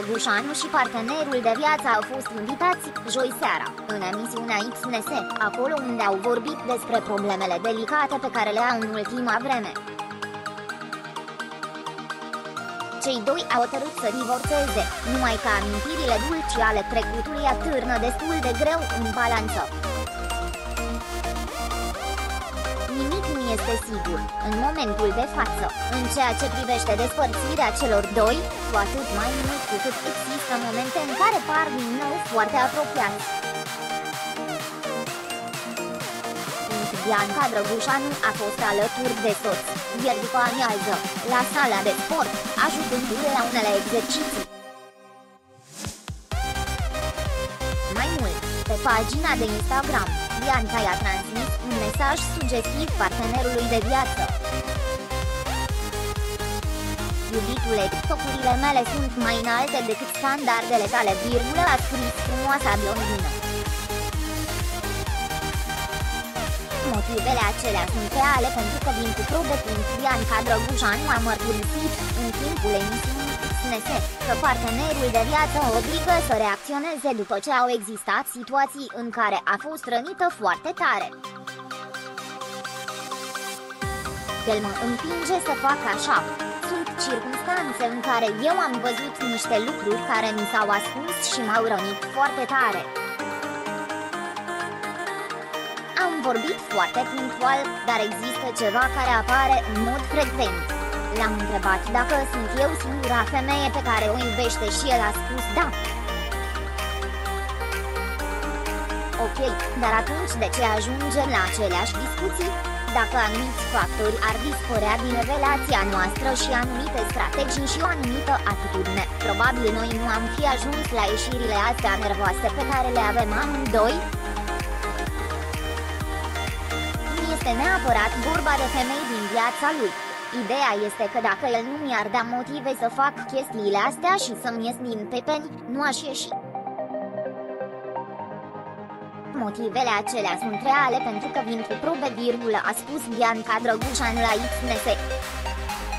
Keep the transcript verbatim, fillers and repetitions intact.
Drăgușanu și partenerul de viață au fost invitați, joi seara, în emisiunea X N S, acolo unde au vorbit despre problemele delicate pe care le au în ultima vreme. Cei doi au hotărât să divorțeze, numai că amintirile dulci ale trecutului atârnă destul de greu în balanță. Nimic nu este sigur, în momentul de față, în ceea ce privește despărțirea celor doi, cu atât mai mult cu cât există momente în care par din nou foarte apropiați. Bianca Drăgușanu a fost alături de soț, ieri după amiază, la sala de sport, ajutându-l la unele exerciții. Mai mult, pe pagina de Instagram, Bianca i-a transmis un mesaj sugestiv partenerului de viață. Iubitule, tocurile mele sunt mai înalte decât standardele tale, virgulă, a scris frumoasa blondină. Motivele acelea sunt reale pentru că vin cu probe. Bianca Drăgușanu a mărturisit, în timpul emisiunii X N S, că partenerul de viață o obligă să reacționeze după ce au existat situații în care a fost rănită foarte tare. El mă împinge să fac așa. Sunt circunstanțe în care eu am văzut niște lucruri care mi s-au ascuns și m-au rănit foarte tare. Am vorbit foarte punctual, dar există ceva care apare în mod frecvent. L-am întrebat dacă sunt eu singura femeie pe care o iubește și el a spus da. Ok, dar atunci de ce ajungem la aceleași discuții? Dacă anumiți factori ar dispărea din relația noastră și anumite strategii și o anumită atitudine, probabil noi nu am fi ajuns la ieșirile astea nervoase pe care le avem amândoi. Este neapărat vorba de femei din viața lui. Ideea este că dacă el nu mi-ar da motive să fac chestiile astea și să-mi ies din pepeni, nu aș ieși. Motivele acelea sunt reale pentru că vin cu probe, virgulă, a spus Bianca Drăgușanu la X N S.